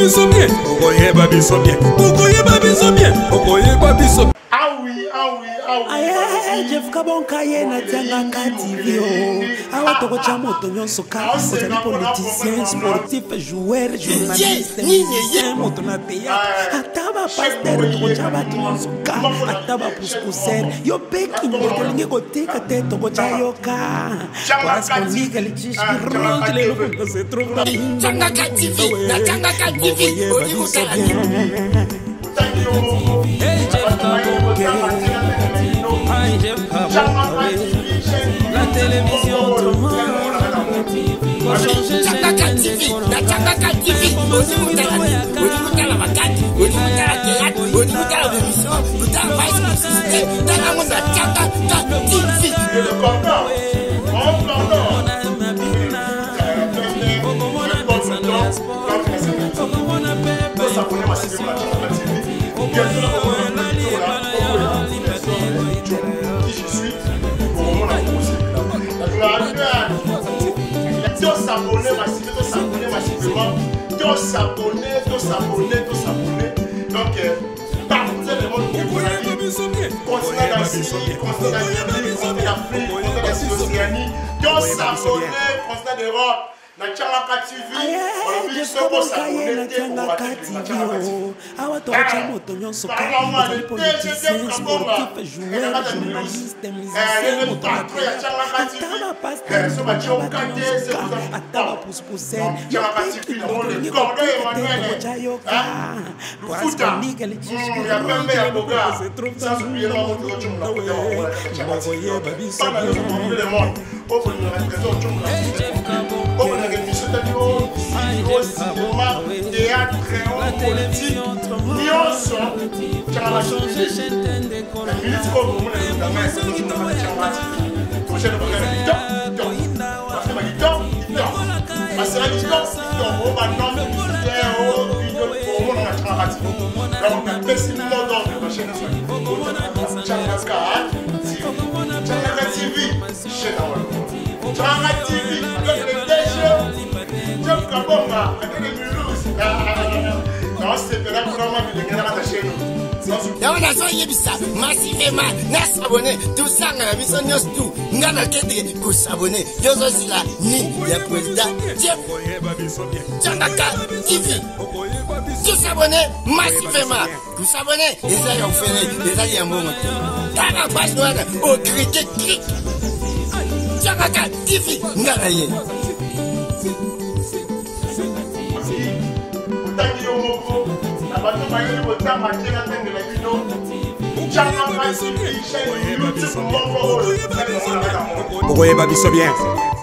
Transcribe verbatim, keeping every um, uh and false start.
biso bien. Okoyeba biso bien. Okoyeba biso bien. Okoyeba biso. Ah oui, ah oui, ah oui. Aye, Jeff Kabonka ye na tianga kativio. Awa toko chamo to nyonso ka. Ozali politicien, sportif, joueur, journaliste, musicien, moto na théâtre. Ataba pasteur toko chaba to nyonso ka. Ataba pouspousser. Yo peki ngelinge kotika te toko chayoka. Parce qu'on dit que les chiches qui rongent les loups se trouvent là. Tianga kativio, na tianga kativio. Oli kusala. Hey Jeff Kabonka, hey Jeff Kabonka, la télévision tout le monde. Faut changer chaîne de décor. La Tianga T V, Oli Mutala, Oli Mutala Makati, Oli Mutala Théâtre, Oli Mutala Émission, Mutala Vice Publicité, Tala Munda Tianga T V. Le corner, on corner. S'abonner massivement, s'abonner massivement, de s'abonner, de s'abonner, de s'abonner. Donc, partout dans le monde, vous allez continuer à suivre, continuer à suivre, continuer à suivre, continuer à suivre l'Océanie, de s'abonner, continuer d'Europe. Na Tianga T V, on a vu ce qu'on s'abonner, na Tianga T V. Awa to chamo to nyonso ka. Ozali politicien, sportif, joueur, journaliste, musicien, moto na théâtre. Ataba pasteur, toko chaba to nyonso ka. Ataba pouspousser. Yo peki ngelinge kotika te toko chayoka. Parce qu'on dit que les chiches qui rongent les loups se trouvent sans oublier le monde de Tianga T V. Comme on a gagné ce tableau, au cinéma, théâtre, politique, Nyonso, tu as changé la minute comme on a dit, la main, c'est tout le monde qui a dit. Prochaine fois, il dort, dort. Parce que il dort, il dort. Parce que il dort, il dort. On va non, il est au vidéo pour on a travaillé. Donc, on a décidé d'ordre la chaîne sur le Tianga T V, chaîne à Tianga T V, le déjeuner, Jeff Kabonka, avec les Mulhouse. Non, c'est là pour moi de gagner la chaîne. Yawa na so yebisa massivement na s'abonner tout ça na biso nyos tout ngana kende ko s'abonner yozo sila ni ya président Jeff Tianga T V tout s'abonner massivement tout s'abonner et ça y fait les alliés mon ta page noire au critique clic Tianga T V ngana yé Okoyeba biso bien.